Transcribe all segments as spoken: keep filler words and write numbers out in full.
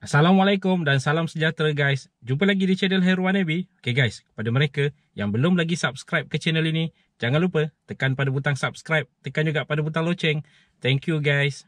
Assalamualaikum dan salam sejahtera guys. Jumpa lagi di channel Jadual Nabi. Okay guys, kepada mereka yang belum lagi subscribe ke channel ini, jangan lupa tekan pada butang subscribe, tekan juga pada butang loceng. Thank you guys.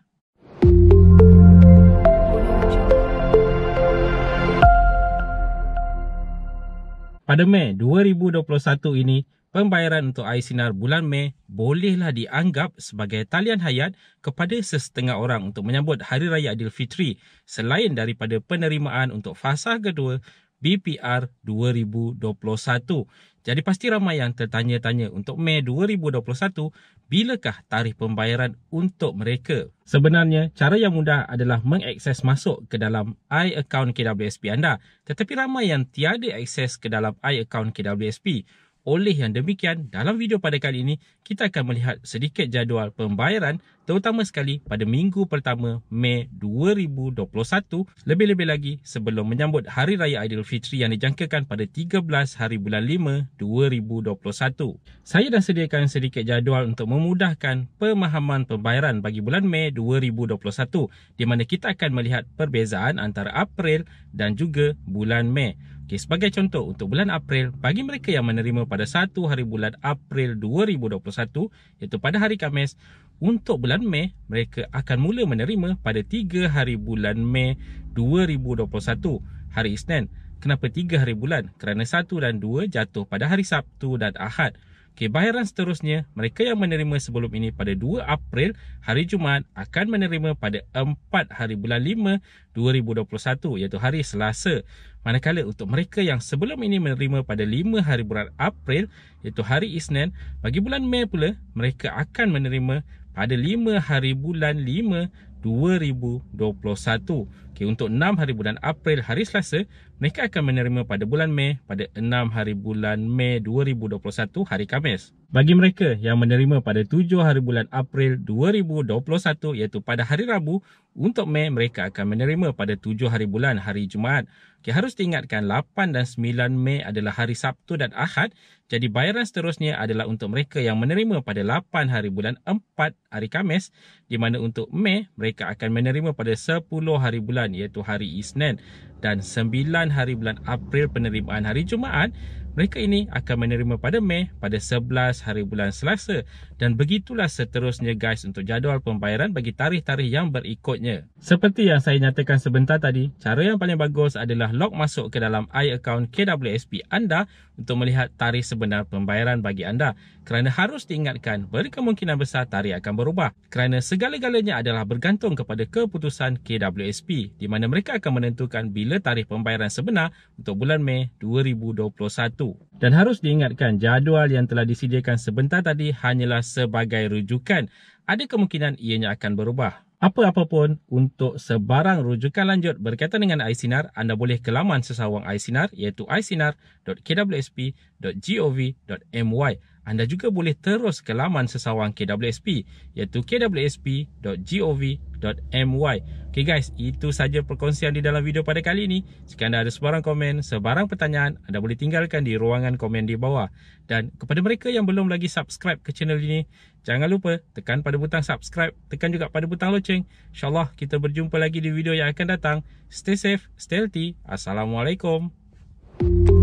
Pada Mei dua ribu dua puluh satu ini, pembayaran untuk i-SINAR bulan Mei bolehlah dianggap sebagai talian hayat kepada sesetengah orang untuk menyambut Hari Raya Aidilfitri selain daripada penerimaan untuk fasa kedua B P R dua ribu dua puluh satu. Jadi pasti ramai yang tertanya-tanya untuk Mei dua ribu dua puluh satu, bilakah tarikh pembayaran untuk mereka? Sebenarnya, cara yang mudah adalah mengakses masuk ke dalam i-account K W S P anda. Tetapi ramai yang tiada akses ke dalam i-account K W S P. Oleh yang demikian, dalam video pada kali ini, kita akan melihat sedikit jadual pembayaran terutama sekali pada minggu pertama Mei dua ribu dua puluh satu, lebih-lebih lagi sebelum menyambut Hari Raya Aidilfitri yang dijangkakan pada tiga belas hari bulan lima dua ribu dua puluh satu. Saya dah sediakan sedikit jadual untuk memudahkan pemahaman pembayaran bagi bulan Mei dua ribu dua puluh satu, di mana kita akan melihat perbezaan antara April dan juga bulan Mei. Okay, sebagai contoh, untuk bulan April, bagi mereka yang menerima pada satu hari bulan April dua ribu dua puluh satu, iaitu pada hari Khamis, untuk bulan Mei, mereka akan mula menerima pada tiga hari bulan Mei dua ribu dua puluh satu, hari Isnin. Kenapa tiga hari bulan? Kerana satu dan dua jatuh pada hari Sabtu dan Ahad. Okay, bayaran seterusnya, mereka yang menerima sebelum ini pada dua April, hari Jumaat, akan menerima pada empat hari bulan lima dua ribu dua puluh satu, iaitu hari Selasa. Manakala untuk mereka yang sebelum ini menerima pada lima hari bulan April, iaitu hari Isnin, bagi bulan Mei pula, mereka akan menerima pada lima hari bulan lima dua ribu dua puluh satu. Okay, untuk enam hari bulan April, hari Selasa, mereka akan menerima pada bulan Mei pada enam hari bulan Mei dua ribu dua puluh satu, hari Khamis. Bagi mereka yang menerima pada tujuh hari bulan April dua ribu dua puluh satu, iaitu pada hari Rabu, untuk Mei mereka akan menerima pada tujuh hari bulan, hari Jumaat. Okay, harus diingatkan lapan dan sembilan Mei adalah hari Sabtu dan Ahad. Jadi bayaran seterusnya adalah untuk mereka yang menerima pada lapan hari bulan empat, hari Khamis, di mana untuk Mei mereka akan menerima pada sepuluh hari bulan, iaitu hari Isnin, dan sembilan hari bulan April penerimaan hari Jumaat. Mereka ini akan menerima pada Mei pada sebelas hari bulan Selasa, dan begitulah seterusnya guys untuk jadual pembayaran bagi tarikh-tarikh yang berikutnya. Seperti yang saya nyatakan sebentar tadi, cara yang paling bagus adalah log masuk ke dalam i-account K W S P anda untuk melihat tarikh sebenar pembayaran bagi anda. Kerana harus diingatkan, berkemungkinan besar tarikh akan berubah. Kerana segala-galanya adalah bergantung kepada keputusan K W S P, di mana mereka akan menentukan bila tarikh pembayaran sebenar untuk bulan Mei dua ribu dua puluh satu. Dan harus diingatkan, jadual yang telah disediakan sebentar tadi hanyalah sebagai rujukan. Ada kemungkinan ianya akan berubah. Apa-apa pun, untuk sebarang rujukan lanjut berkaitan dengan i-SINAR, anda boleh ke laman sesawang i-SINAR, iaitu i sinar dot k w s p dot gov dot m y. Anda juga boleh terus ke laman sesawang K W S P, iaitu k w s p dot gov dot m y. Okay guys, itu saja perkongsian di dalam video pada kali ini. Jika anda ada sebarang komen, sebarang pertanyaan, anda boleh tinggalkan di ruangan komen di bawah. Dan kepada mereka yang belum lagi subscribe ke channel ini, jangan lupa tekan pada butang subscribe, tekan juga pada butang loceng. InsyaAllah kita berjumpa lagi di video yang akan datang. Stay safe, stay healthy. Assalamualaikum.